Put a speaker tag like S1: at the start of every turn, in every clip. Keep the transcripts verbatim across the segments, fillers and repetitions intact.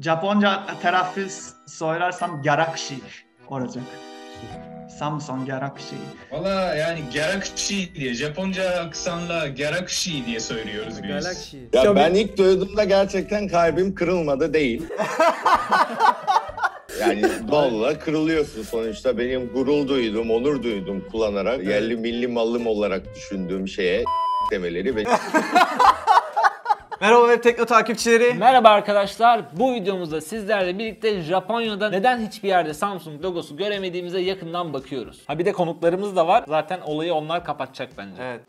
S1: Japonca telaffuz söylersem Galaxy olacak. Samsung Galaxy.
S2: Valla yani Galaxy diye Japonca aksanla Galaxy diye söylüyoruz biz.
S3: Galaxy.
S4: Ya ben ilk duyduğumda gerçekten kalbim kırılmadı değil. Yani doğalla kırılıyorsun sonuçta. Benim gurur duydum, onur duydum kullanarak. Yerli milli malım olarak düşündüğüm şeye demeleri ve...
S3: Merhaba Web Tekno takipçileri.
S5: Merhaba arkadaşlar. Bu videomuzda sizlerle birlikte Japonya'da neden hiçbir yerde Samsung logosu göremediğimize yakından bakıyoruz. Ha bir de konuklarımız da var. Zaten olayı onlar kapatacak bence.
S3: Evet.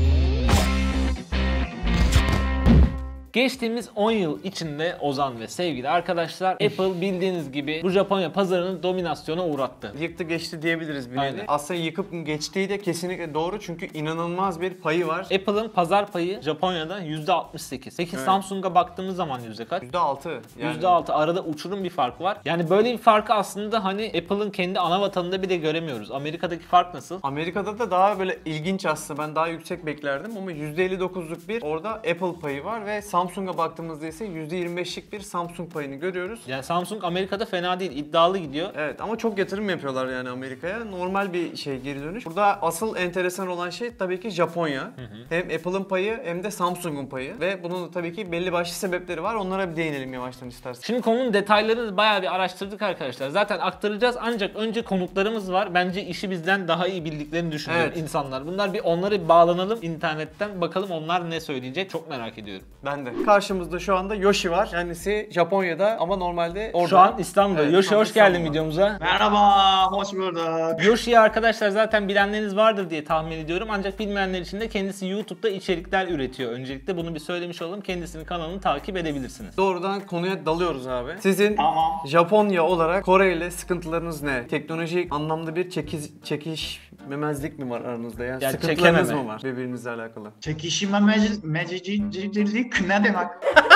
S5: Geçtiğimiz on yıl içinde Ozan ve sevgili arkadaşlar Apple bildiğiniz gibi bu Japonya pazarını dominasyona uğrattı.
S3: Yıktı geçti diyebiliriz bir
S5: Aynen.
S3: nevi. Aslında yıkıp geçtiği de kesinlikle doğru çünkü inanılmaz bir payı var.
S5: Apple'ın pazar payı Japonya'da yüzde altmış sekiz. Peki
S3: Evet.
S5: Samsung'a baktığımız zaman yüzde kaç?
S3: yüzde altı. Yani...
S5: yüzde altı. Arada uçurum bir fark var. Yani böyle bir farkı aslında hani Apple'ın kendi ana vatanında bile göremiyoruz. Amerika'daki fark nasıl?
S3: Amerika'da da daha böyle ilginç aslında. Ben daha yüksek beklerdim ama yüzde elli dokuzluk bir orada Apple payı var ve Samsung'a baktığımızda ise yüzde yirmi beşlik bir Samsung payını görüyoruz.
S5: Yani Samsung Amerika'da fena değil, iddialı gidiyor.
S3: Evet ama çok yatırım yapıyorlar yani Amerika'ya. Normal bir şey geri dönüş. Burada asıl enteresan olan şey tabii ki Japonya. Hı hı. Hem Apple'ın payı hem de Samsung'un payı. Ve bunun tabii ki belli başlı sebepleri var. Onlara bir değinelim yavaştan istersen.
S5: Şimdi konunun detaylarını bayağı bir araştırdık arkadaşlar. Zaten aktaracağız ancak önce konuklarımız var. Bence işi bizden daha iyi bildiklerini düşünüyorum
S3: Evet.
S5: insanlar. Bunlar bir onları bir bağlanalım internetten. Bakalım onlar ne söyleyecek. Çok merak ediyorum.
S3: Ben de. Karşımızda şu anda Yoshi var. Kendisi Japonya'da ama normalde orada.
S5: Şu an İstanbul'da.
S3: Evet,
S5: Yoshi
S3: şu an
S5: hoş geldin
S3: İstanbul'da.
S5: videomuza.
S1: Merhaba, hoş bulduk.
S5: Yoshi'yi arkadaşlar zaten bilenleriniz vardır diye tahmin ediyorum. Ancak bilmeyenler için de kendisi YouTube'da içerikler üretiyor. Öncelikle bunu bir söylemiş olalım. Kendisinin kanalını takip edebilirsiniz.
S3: Doğrudan konuya dalıyoruz abi. Sizin
S1: Tamam.
S3: Japonya olarak Kore ile sıkıntılarınız ne? Teknolojik anlamda bir çekiş, çekişmemezlik mi var aranızda? Yani,
S5: Yani
S3: sıkıntılarınız
S5: çekememe.
S3: mı var birbirinizle alakalı?
S1: Çekişime mecicilik ne demek?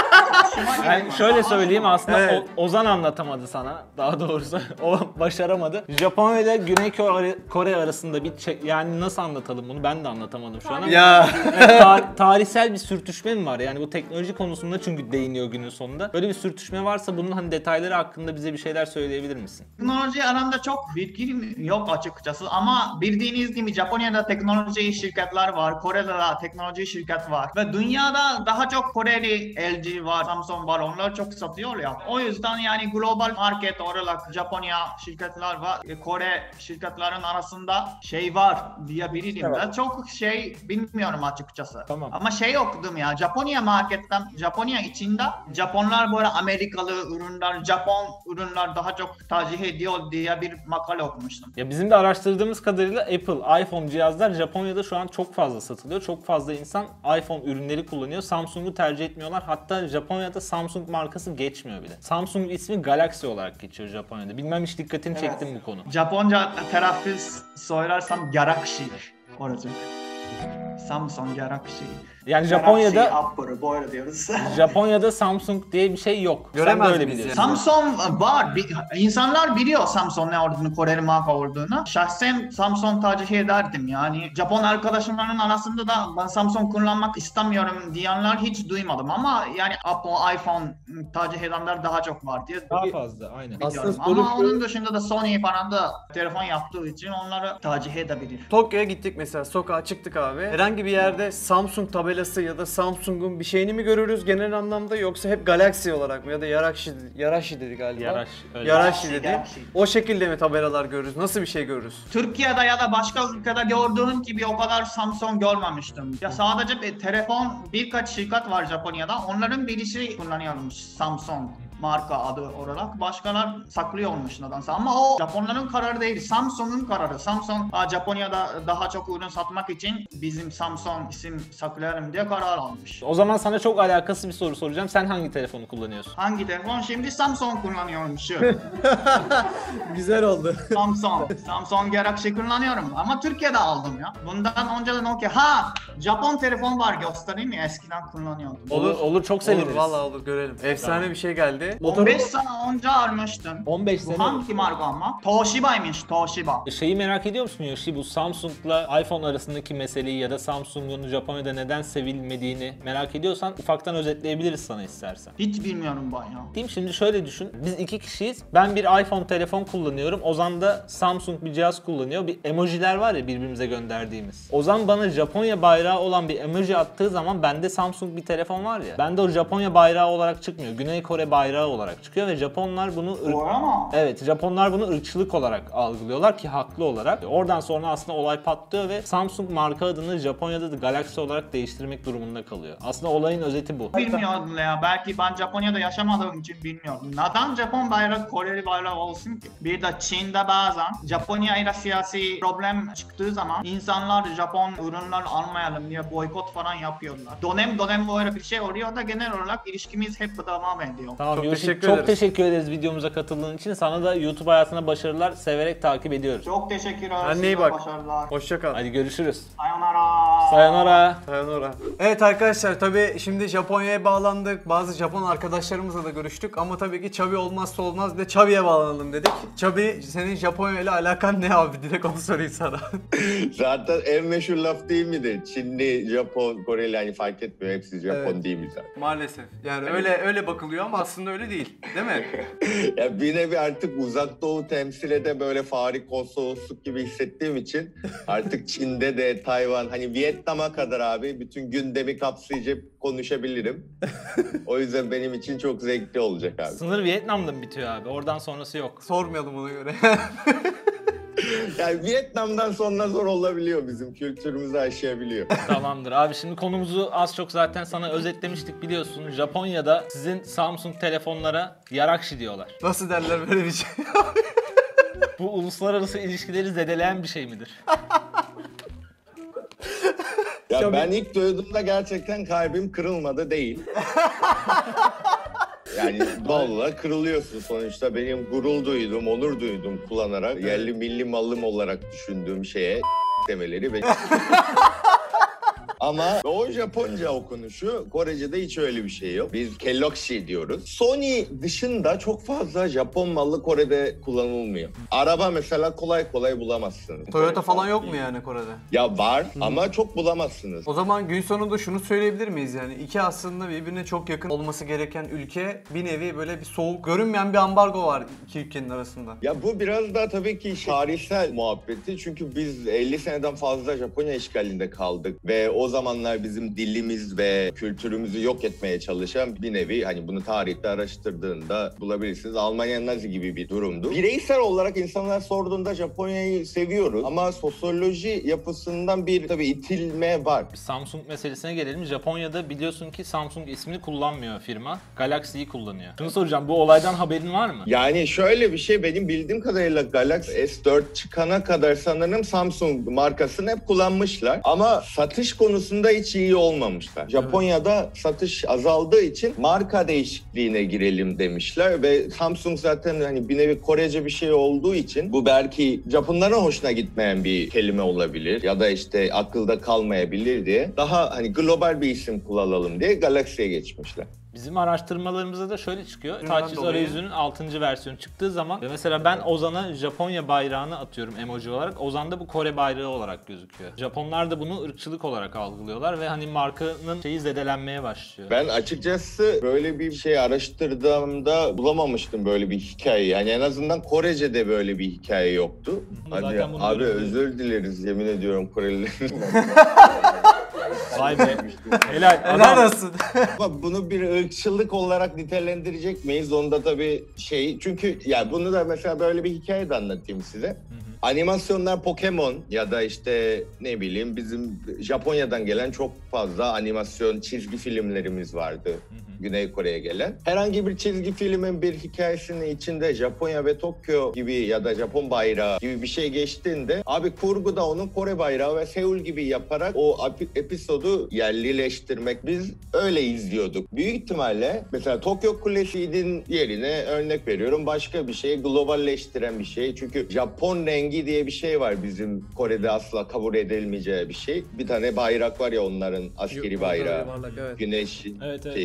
S5: Yani şöyle söyleyeyim aslında
S3: Evet.
S5: O- Ozan anlatamadı sana daha doğrusu o başaramadı. Japonya ile Güney Kore, Kore arasında bir çe- yani nasıl anlatalım bunu ben de anlatamadım şu an ama
S3: Ya
S5: Evet, tar- tarihsel bir sürtüşme mi var yani bu teknoloji konusunda çünkü değiniyor günün sonunda. Böyle bir sürtüşme varsa bunun hani detayları hakkında bize bir şeyler söyleyebilir misin?
S1: Teknoloji alanında çok bilgim yok açıkçası ama bildiğiniz gibi Japonya'da teknoloji şirketler var, Kore'de de teknoloji şirket var ve dünyada daha çok Koreli L G var, Samsung var, onlar çok satıyor ya. O yüzden yani global market olarak Japonya şirketler var, Kore şirketlerin arasında şey var diyebilirim.
S5: Evet.
S1: Ben çok şey bilmiyorum açıkçası.
S5: Tamam.
S1: Ama şey okudum ya, Japonya marketten, Japonya içinde Japonlar böyle Amerikalı ürünler, Japon ürünler daha çok tercih ediyor diye bir makale okumuştum.
S5: Ya bizim de araştırdığımız kadarıyla Apple, iPhone cihazlar Japonya'da şu an çok fazla satılıyor. Çok fazla insan iPhone ürünleri kullanıyor. Samsung'u tercih etmiyorlar. Hatta Japonya'da Samsung markası geçmiyor bile. Samsung ismi Galaxy olarak geçiyor Japonya'da. Bilmem hiç dikkatini
S1: Evet.
S5: çektim bu konu.
S1: Japonca telaffuz söylersem Galaxy olacak. Samsung Galaxy.
S5: Yani Japonya'da
S1: Galaxy Upper böyle diyoruz.
S5: Japonya'da Samsung diye bir şey yok.
S3: Göremez
S5: Sen de öyle
S3: miyiz
S5: biliyorsun.
S3: yani?
S1: Samsung var. Bi- İnsanlar biliyor Samsung ne olduğunu, Koreli marka olduğunu. Şahsen Samsung tercih ederdim yani. Japon arkadaşlarımın arasında da ben Samsung kullanmak istemiyorum diyenler hiç duymadım ama yani Apple, iPhone tercih edenler daha çok var diye
S5: Daha fazla aynen.
S1: biliyorum.
S4: Aslında soru
S1: Ama
S4: şu-
S1: onun dışında da Sony falan da telefon yaptığı için onları tercih edebilir.
S3: Tokyo'ya gittik mesela, sokağa çıktık abi. Herhangi bir yerde Samsung tabelası ya da Samsung'un bir şeyini mi görürüz genel anlamda yoksa hep Galaxy olarak mı ya da Yarashi, Yarashi dedi galiba.
S5: Yaraş. Öyle.
S3: Yarashi
S1: Galaxy,
S3: dedi.
S1: Galaxy.
S3: O şekilde mi tabelalar görürüz? Nasıl bir şey görürüz?
S1: Türkiye'de ya da başka ülkede gördüğün gibi o kadar Samsung görmemiştim. Ya sadece bir telefon birkaç şirket var Japonya'da. Onların birisi kullanıyormuş Samsung marka adı olarak. Başkalar saklıyormuş nedense. Ama o Japonların kararı değil. Samsung'un kararı. Samsung ha, Japonya'da daha çok ürün satmak için bizim Samsung isim saklayalım diye karar almış.
S5: O zaman sana çok alakasız bir soru soracağım. Sen hangi telefonu kullanıyorsun?
S1: Hangi telefon? Şimdi Samsung kullanıyormuş.
S3: Güzel oldu.
S1: Samsung. Samsung Galaxy kullanıyorum ama Türkiye'de aldım ya. Bundan önce de Nokia. Ha! Japon telefon var göstereyim mi? Eskiden kullanıyordum.
S5: Olur, olur çok seviniriz.
S3: Olur vallahi olur görelim. Efsane bir şey geldi. Hani
S1: on beş sene önce almıştım.
S5: on beş
S1: Bu
S5: sene.
S1: hangi marka ama? Toshiba'ymış, Toshiba.
S5: Şeyi merak ediyor musun Yoshi? Bu Samsung'la iPhone arasındaki meseleyi ya da Samsung'un Japonya'da neden sevilmediğini merak ediyorsan ufaktan özetleyebiliriz sana istersen.
S1: Hiç bilmiyorum ben ya.
S5: Diyeyim, şimdi şöyle düşün. Biz iki kişiyiz. Ben bir iPhone telefon kullanıyorum. Ozan da Samsung bir cihaz kullanıyor. Bir emojiler var ya birbirimize gönderdiğimiz. Ozan bana Japonya bayrağı olan bir emoji attığı zaman bende Samsung bir telefon var ya. Bende o Japonya bayrağı olarak çıkmıyor. Güney Kore bayrağı olarak çıkıyor ve Japonlar bunu ırk...
S1: Doğru ama.
S5: Evet, Japonlar bunu ırkçılık olarak algılıyorlar ki haklı olarak. Oradan sonra aslında olay patlıyor ve Samsung marka adını Japonya'da da Galaxy olarak değiştirmek durumunda kalıyor. Aslında olayın özeti bu.
S1: Bilmiyordum ya. Belki ben Japonya'da yaşamadığım için bilmiyorum. Neden Japon bayrağı Koreli bayrağı olsun ki? Bir de Çin'de bazen Japonya ile siyasi problem çıktığı zaman insanlar Japon ürünler almayalım diye boykot falan yapıyorlar. Dönem dönem böyle bir şey oluyor da genel olarak ilişkimiz hep devam ediyor.
S5: Tamam
S3: Çok
S5: Yoshi,
S3: teşekkür
S5: çok
S3: ederiz.
S5: teşekkür ederiz videomuza katıldığın için. Sana da YouTube hayatına başarılar, severek takip ediyoruz.
S1: Çok teşekkür ederim.
S3: Kendine iyi
S1: Size
S3: bak.
S1: Başarılar.
S3: Hoşça kal.
S5: Hadi görüşürüz.
S1: Sayonara.
S5: Sayonara.
S3: Sayonara. Evet arkadaşlar, tabii şimdi Japonya'ya bağlandık. Bazı Japon arkadaşlarımızla da görüştük ama tabii ki Çabi olmazsa olmaz. Bir de Çabi'ye bağlanalım dedik. Çabi, senin Japonya ile alakan ne abi? Direkt onu sorayım sana.
S4: Zaten en meşhur laf değil midir? Çinli, Japon, Koreli hani fark etmiyor. Hepsi Japon
S3: Evet.
S4: değil mi zaten?
S3: Maalesef. Yani öyle öyle bakılıyor ama aslında öyle değil. Değil mi?
S4: Ya bir nevi artık uzak doğu temsil ede böyle fari konsolosluk gibi hissettiğim için artık Çin'de de Tayvan, hani Vietnam'a kadar abi bütün gündemi kapsayıcı konuşabilirim. O yüzden benim için çok zevkli olacak abi.
S5: Sınır Vietnam'da mı bitiyor abi? Oradan sonrası yok.
S3: Sormayalım ona göre.
S4: Yani Vietnam'dan sonra zor olabiliyor, bizim kültürümüzü aşabiliyor.
S5: Tamamdır abi, şimdi konumuzu az çok zaten sana özetlemiştik biliyorsun. Japonya'da sizin Samsung telefonlara Yarakşi diyorlar.
S3: Nasıl derler böyle bir şey?
S5: Bu uluslararası ilişkileri zedeleyen bir şey midir?
S4: Ya
S3: Tabii.
S4: ben ilk duyduğumda gerçekten kalbim kırılmadı değil. Yani doğal olarak kırılıyorsun sonuçta. Benim gurur duydum, onur duydum kullanarak. Yerli milli malım olarak düşündüğüm şeye demeleri ve... Ama o Japonca okunuşu, Korece'de hiç öyle bir şey yok. Biz Kellogshi diyoruz. Sony dışında çok fazla Japon malı Kore'de kullanılmıyor. Araba mesela kolay kolay bulamazsınız.
S3: Toyota falan yok mu yani Kore'de?
S4: Ya var ama çok bulamazsınız.
S3: O zaman gün sonunda şunu söyleyebilir miyiz yani? İki aslında birbirine çok yakın olması gereken ülke, bir nevi böyle bir soğuk, görünmeyen bir ambargo var iki ülkenin arasında.
S4: Ya bu biraz daha tabii ki tarihsel muhabbeti. Çünkü biz elli seneden fazla Japonya işgalinde kaldık ve o zamanlar bizim dilimiz ve kültürümüzü yok etmeye çalışan bir nevi, hani bunu tarihte araştırdığında bulabilirsiniz, Almanya Nazi gibi bir durumdu. Bireysel olarak insanlar sorduğunda Japonya'yı seviyoruz ama sosyoloji yapısından bir tabii itilme var.
S5: Samsung meselesine gelelim. Japonya'da biliyorsun ki Samsung ismini kullanmıyor firma. Galaxy'yi kullanıyor. Şunu soracağım, bu olaydan haberin var mı?
S4: Yani şöyle bir şey, benim bildiğim kadarıyla Galaxy S dört çıkana kadar sanırım Samsung markasını hep kullanmışlar. Ama satış konusunda hiç iyi olmamışlar. Japonya'da satış azaldığı için marka değişikliğine girelim demişler ve Samsung zaten hani bir nevi Korece bir şey olduğu için bu belki Japonların hoşuna gitmeyen bir kelime olabilir ya da işte akılda kalmayabilir diye daha hani global bir isim kullanalım diye Galaxy'ye geçmişler.
S5: Bizim araştırmalarımızda da şöyle çıkıyor.
S3: Bundan
S5: Taçiz
S3: dolayı-
S5: arayüzünün altıncı versiyonu çıktığı zaman ve mesela ben Ozan'a Japonya bayrağını atıyorum emoji olarak. Ozan'da bu Kore bayrağı olarak gözüküyor. Japonlar da bunu ırkçılık olarak algılıyorlar ve hani markanın şeyi zedelenmeye başlıyor.
S4: Ben açıkçası böyle bir şey araştırdığımda bulamamıştım böyle bir hikaye. Yani en azından Korece'de böyle bir hikaye yoktu.
S5: Zaten
S4: Hani,
S5: bunu
S4: abi
S5: görüyoruz.
S4: özür dileriz yemin ediyorum Korelilerin.
S5: Vay be. Helal.
S3: Helal
S5: Adam.
S3: olsun.
S4: Ama bunu bir ırkçılık olarak nitelendirecek miyiz? Onda tabii şey, çünkü ya bunu da mesela böyle bir hikaye de anlatayım size. Animasyonlar Pokemon ya da işte ne bileyim bizim Japonya'dan gelen çok fazla animasyon çizgi filmlerimiz vardı. Güney Kore'ye gelen. Herhangi bir çizgi filmin bir hikayesinin içinde Japonya ve Tokyo gibi ya da Japon bayrağı gibi bir şey geçtiğinde abi kurguda onun Kore bayrağı ve Seul gibi yaparak o epi- episodu yerlileştirmek, biz öyle izliyorduk. Büyük ihtimalle mesela Tokyo Kulesi'nin yerine örnek veriyorum başka bir şey, globalleştiren bir şey. Çünkü Japon rengi diye bir şey var bizim Kore'de asla kabul edilmeyeceği bir şey. Bir tane bayrak var ya onların askeri bayrağı.
S3: Evet.
S4: Güneş
S5: Evet, evet,
S4: şeyi.
S5: evet.
S4: O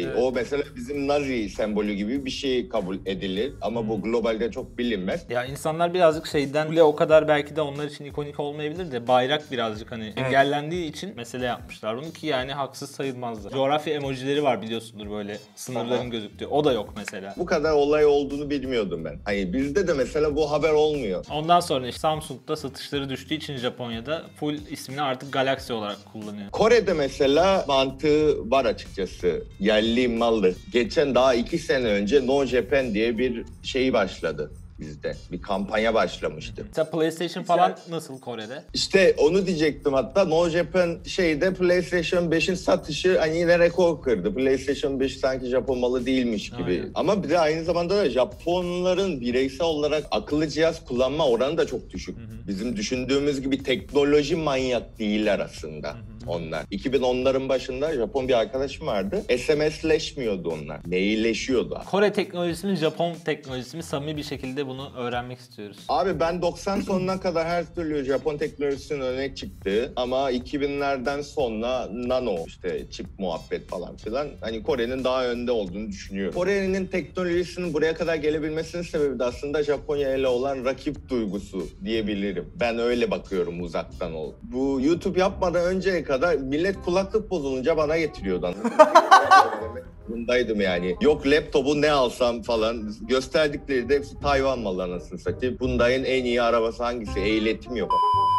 S4: mesela bizim Nazi sembolü gibi bir şey kabul edilir ama bu globalde çok bilinmez.
S5: Ya insanlar birazcık şeyden bile o kadar belki de onlar için ikonik olmayabilir de bayrak birazcık hani
S3: Evet.
S5: engellendiği için mesele yapmışlar bunu ki yani haksız sayılmazdı. Coğrafya emojileri var biliyorsundur böyle sınırların
S4: Aha.
S5: gözüktüğü. O da yok mesela.
S4: Bu kadar olay olduğunu bilmiyordum ben. Hani bizde de mesela bu haber olmuyor.
S5: Ondan sonra işte Samsung'da satışları düştüğü için Japonya'da full ismini artık Galaxy olarak kullanıyor.
S4: Kore'de mesela mantığı var açıkçası. Yerli malı. Geçen daha iki sene önce No Japan diye bir şey başladı bizde. Bir kampanya başlamıştı.
S5: Mesela PlayStation falan nasıl Kore'de?
S4: İşte onu diyecektim hatta. No Japan şeyde PlayStation beşin satışı hani yine rekor kırdı. PlayStation beş sanki Japon malı değilmiş gibi.
S5: Aynen.
S4: Ama bir de aynı zamanda da Japonların bireysel olarak akıllı cihaz kullanma oranı da çok düşük. Hı hı. Bizim düşündüğümüz gibi teknoloji manyak değiller aslında. Hı hı. Onlar. iki bin onların başında Japon bir arkadaşım vardı. S M S'leşmiyordu onlar. Mailleşiyordu.
S5: Kore teknolojisi mi Japon teknolojisi mi samimi bir şekilde bunu öğrenmek istiyoruz.
S4: Abi ben doksan sonuna kadar her türlü Japon teknolojisinin öne çıktı ama iki binlerden sonra nano işte çip muhabbet falan filan hani Kore'nin daha önde olduğunu düşünüyorum. Kore'nin teknolojisinin buraya kadar gelebilmesinin sebebi de aslında Japonya ile olan rakip duygusu diyebilirim. Ben öyle bakıyorum uzaktan ol. Bu YouTube yapmadan önceye kadar millet kulaklık bozulunca bana getiriyordu. Bundaydım yani. Yok laptopu ne alsam falan. Gösterdikleri de hepsi Tayvan malı anasını satayım. Hyundai'nin en iyi arabası hangisi? Ehliyetim yok.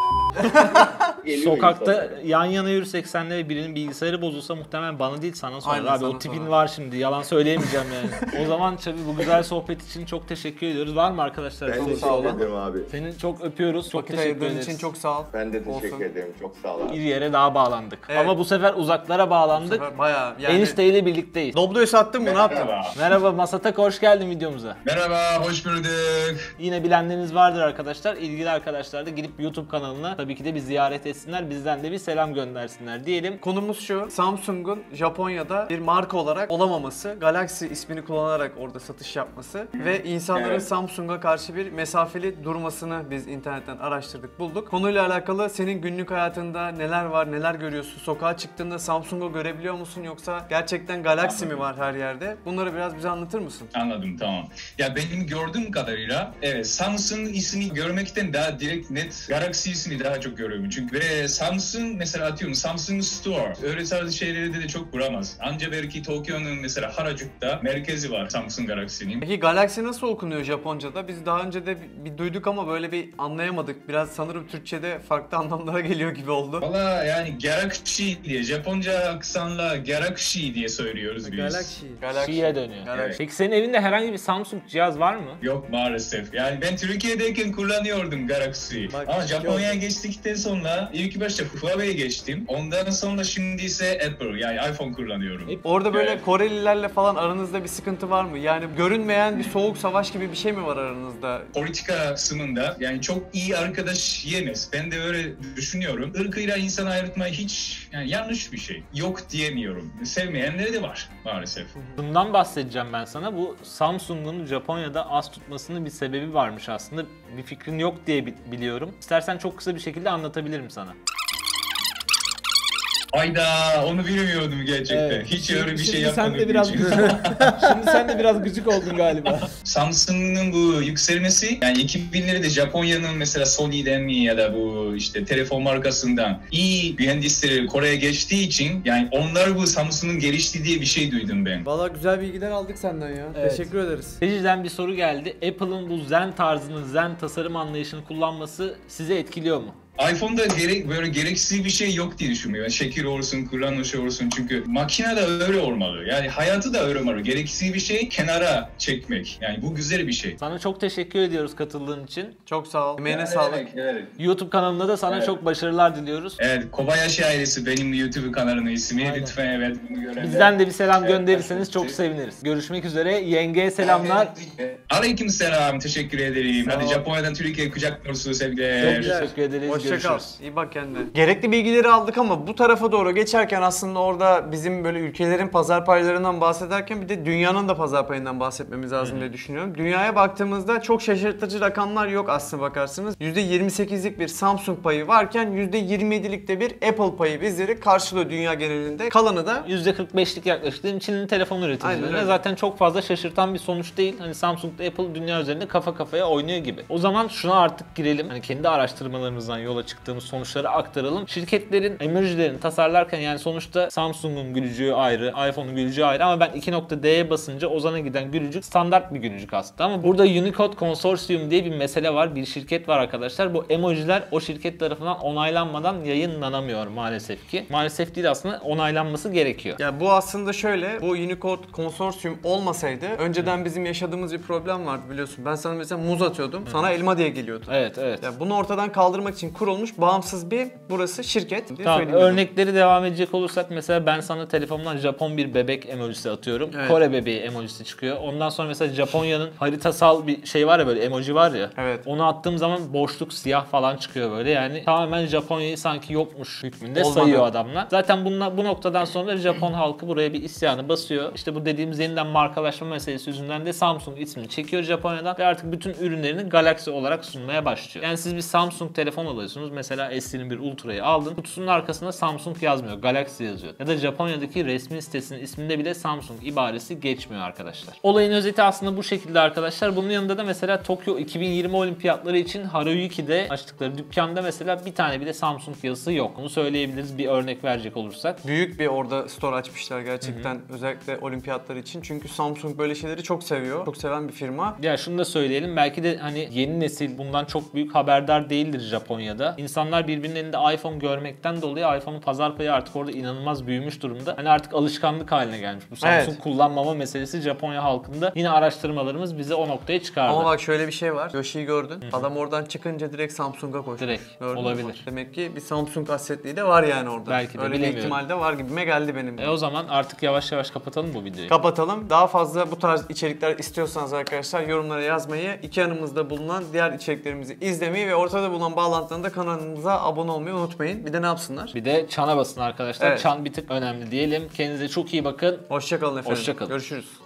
S5: Sokakta insanlar. Yan yana yürüsek senle ve birinin bilgisayarı bozulsa muhtemelen bana değil sana sorar.
S3: Aynen,
S5: abi
S3: sana
S5: o tipin
S3: sorar.
S5: var şimdi. Yalan söyleyemeyeceğim yani. O zaman tabii bu güzel sohbet için çok teşekkür ediyoruz. Var mı arkadaşlar?
S4: Ben
S3: Çok
S4: teşekkür
S3: sağ olun.
S4: ederim abi.
S5: Seni çok öpüyoruz. Çok
S3: Vakit
S5: teşekkür
S3: ayırdığın
S5: ederiz.
S3: için çok sağ ol.
S4: Ben de teşekkür
S3: Olsun.
S4: ederim. Çok sağ ol abi.
S5: Bir yere daha bağlandık.
S3: Evet.
S5: Ama bu sefer uzaklara bağlandık.
S3: Bayağı yani.
S5: Enişteyle birlikteyiz.
S3: Doblo'yu sattın mı? Ne yaptın?
S2: Merhaba.
S5: Merhaba Masatak, hoş geldin videomuza.
S2: Merhaba, hoş bulduk.
S5: Yine bilenleriniz vardır arkadaşlar. İlgili arkadaşlar da gidip YouTube kanalına tabii ki de bir ziyaret etsinler. Bizden de bir selam göndersinler diyelim.
S3: Konumuz şu: Samsung'un Japonya'da bir marka olarak olamaması, Galaxy ismini kullanarak orada satış yapması ve insanların
S2: Evet.
S3: Samsung'a karşı bir mesafeli durmasını biz internetten araştırdık, bulduk. Konuyla alakalı senin günlük hayatında neler var, neler görüyorsun? Sokağa çıktığında Samsung'u görebiliyor musun yoksa gerçekten Galaxy mi var her yerde? Bunları biraz bize anlatır mısın?
S2: Anladım, tamam. Ya benim gördüğüm kadarıyla evet, Samsung ismini görmekten daha direkt net Galaxy ismini daha çok görüyorum. Çünkü ve Samsung mesela atıyorum Samsung Store öyle tarzı şeyleri de çok bulamaz. Anca belki Tokyo'nun mesela Harajuku'da merkezi var Samsung Galaxy'nin.
S3: Peki Galaxy nasıl okunuyor Japonca'da? Biz daha önce de bir, bir duyduk ama böyle bir anlayamadık. Biraz sanırım Türkçe'de farklı anlamlara geliyor gibi oldu.
S2: Valla yani Galaxy diye Japonca aksanla Galaxy diye söylüyoruz biz.
S3: Galaxy.
S5: Şiye dönüyor.
S3: Galaxy.
S5: Peki senin evinde herhangi bir Samsung cihaz var mı?
S2: Yok maalesef. Yani ben Türkiye'deyken kullanıyordum Galaxy.
S3: Bak,
S2: Ama
S3: işte
S2: Japonya'ya geçtikten sonra ilk başta Huawei'ye geçtim. Ondan sonra şimdi ise Apple yani iPhone kullanıyorum.
S3: Orada böyle
S2: Evet.
S3: Korelilerle falan aranızda bir sıkıntı var mı? Yani görünmeyen bir soğuk savaş gibi bir şey mi var aranızda?
S2: Politika kısmında yani çok iyi arkadaş yemez. Ben de öyle düşünüyorum. Irkıyla insan ayırtma hiç yani yanlış bir şey. Yok diyemiyorum. Sevmeyenleri de var maalesef.
S5: Bundan bahsedeceğim ben sana. Bu Samsung'un Japonya'da az tutmasının bir sebebi varmış aslında. Bir fikrin yok diye bi- biliyorum. İstersen çok kısa bir şekilde anlatabilirim sana.
S2: Ayda onu bilmiyordum gerçekten.
S5: Evet.
S2: Hiç öyle bir şey
S5: Şimdi sen
S2: yapmadım.
S5: de biraz
S2: hiç.
S5: Şimdi sen de biraz gıcık oldun galiba.
S2: Samsung'un bu yükselmesi yani iki binlerde Japonya'nın mesela Sony'den mi ya da bu işte telefon markasından iyi mühendisleri Kore'ye geçtiği için yani onlar bu Samsung'un gelişti diye bir şey duydum ben.
S3: Valla güzel bilgiler aldık senden ya.
S5: Evet.
S3: Teşekkür ederiz.
S5: Seyirciden bir soru geldi. Apple'ın bu Zen tarzını, Zen tasarım anlayışını kullanması sizi etkiliyor mu?
S2: iPhone'da gerek, böyle gereksiz bir şey yok diye düşünmüyorum. Yani şekil olsun, kullanışı olsun çünkü makine de öyle olmalı. Yani hayatı da öyle olmalı. Gereksiz bir şey kenara çekmek. Yani bu güzel bir şey.
S5: Sana çok teşekkür ediyoruz katıldığın için.
S3: Çok sağ ol. Emeğine sağlık.
S2: Evet.
S5: YouTube kanalında da sana
S2: Evet.
S5: çok başarılar diliyoruz.
S2: Evet, Kobayashi ailesi benim YouTube kanalının ismi.
S5: Aynen.
S2: Lütfen evet bunu görenler.
S5: Bizden de bir selam
S2: Evet,
S5: gönderirseniz çok
S2: teşekkür-
S5: seviniriz. Görüşmek üzere. Yengeye selamlar.
S2: Aleyküm selam. Teşekkür ederim.
S3: Sağ ol.
S2: Hadi Japonya'dan Türkiye'ye kucak dolusu sevgiler.
S5: Çok teşekkür ederiz.
S3: Hoşça Hoşça kal.
S5: Görüşürüz.
S3: İyi bak kendine. Gerekli bilgileri aldık ama bu tarafa doğru geçerken aslında orada bizim böyle ülkelerin pazar paylarından bahsederken bir de dünyanın da pazar payından bahsetmemiz lazım diye düşünüyorum. Dünyaya baktığımızda çok şaşırtıcı rakamlar yok aslına bakarsınız. yüzde yirmi sekizlik bir Samsung payı varken yüzde yirmi yedilik de bir Apple payı bizleri karşılıyor dünya genelinde. Kalanı da
S5: yüzde kırk beşlik yaklaşık Çin'in telefon
S3: Aynen
S5: üreticilerine
S3: öyle.
S5: zaten çok fazla şaşırtan bir sonuç değil. Hani Samsung'da Apple dünya üzerinde kafa kafaya oynuyor gibi. O zaman şuna artık girelim. Hani kendi araştırmalarımızdan yola çıktığımız sonuçları aktaralım. Şirketlerin emojilerini tasarlarken yani sonuçta Samsung'un gülücüğü ayrı, iPhone'un gülücüğü ayrı ama ben iki nokta D'ye basınca Ozan'a giden gülücük standart bir gülücük aslında ama burada Unicode Consortium diye bir mesele var. Bir şirket var arkadaşlar. Bu emojiler o şirket tarafından onaylanmadan yayınlanamıyor maalesef ki. Maalesef değil aslında onaylanması gerekiyor.
S3: ya bu aslında şöyle, bu Unicode konsorsiyum olmasaydı önceden bizim yaşadığımız bir problem vardı biliyorsun. Ben sana mesela muz atıyordum, sana elma diye geliyordu.
S5: Evet, evet.
S3: Ya bunu ortadan kaldırmak için kurulmuş bağımsız bir burası şirket diye
S5: Tamam,
S3: söyleyeyim.
S5: örnekleri devam edecek olursak mesela ben sana telefonumdan Japon bir bebek emojisi atıyorum.
S3: Evet.
S5: Kore bebeği emojisi çıkıyor. Ondan sonra mesela Japonya'nın haritasal bir şey var ya, böyle emoji var ya.
S3: Evet.
S5: Onu attığım zaman boşluk siyah falan çıkıyor böyle. Yani tamamen Japonya'yı sanki yokmuş hükmünde
S3: Olmadı.
S5: sayıyor adamlar. Zaten bunla, bu noktadan sonra Japon halkı buraya bir isyanı basıyor. İşte bu dediğimiz yeniden markalaşma meselesi yüzünden de Samsung ismini çekiyor Japonya'dan ve artık bütün ürünlerini Galaxy olarak sunmaya başlıyor. Yani siz bir Samsung telefon alıyorsunuz. Mesela S yirmi bir Ultra'yı aldın. Kutusunun arkasında Samsung yazmıyor. Galaxy yazıyor. Ya da Japonya'daki resmi sitesinin isminde bile Samsung ibaresi geçmiyor arkadaşlar. Olayın özeti aslında bu şekilde arkadaşlar. Bunun yanında da mesela Tokyo iki bin yirmi olimpiyatları için Haruyuki'de açtıkları dükkanda mesela bir tane bile Samsung yazısı yok. Bunu söyleyebiliriz bir örnek verecek olursak.
S3: Büyük bir orada store açmışlar gerçekten, özellikle olimpiyatlar için. Çünkü Samsung böyle şeyleri çok seviyor. Çok seven bir firma.
S5: Ya şunu da söyleyelim, belki de hani yeni nesil bundan çok büyük haberdar değildir Japonya'da. İnsanlar birbirinin elinde iPhone görmekten dolayı iPhone'un pazar payı artık orada inanılmaz büyümüş durumda. Hani artık alışkanlık haline gelmiş. Bu Samsung
S3: Evet.
S5: kullanmama meselesi Japonya halkında. Yine araştırmalarımız bize o noktaya çıkardı.
S3: Ama bak şöyle bir şey var. Yoshi'yi gördün. Adam oradan çıkınca direkt Samsung'a koşmuş.
S5: Direkt.
S3: Gördün mü?
S5: Olabilir.
S3: Demek ki bir Samsung hasretliği de var yani orada.
S5: Belki de,
S3: Öyle bir
S5: bilemiyorum.
S3: ihtimal de var gibime geldi benim.
S5: E o zaman artık yavaş yavaş kapatalım bu videoyu.
S3: Kapatalım. Daha fazla bu tarz içerikler istiyorsanız arkadaşlar yorumlara yazmayı, iki yanımızda bulunan diğer içeriklerimizi izlemeyi ve ortada bulunan bağlantılarında kanalımıza abone olmayı unutmayın. Bir de ne yapsınlar?
S5: Bir de çana basın arkadaşlar.
S3: Evet.
S5: Çan bir tık önemli diyelim. Kendinize çok iyi bakın.
S3: Hoşça kalın efendim.
S5: Hoşça kalın.
S3: Görüşürüz.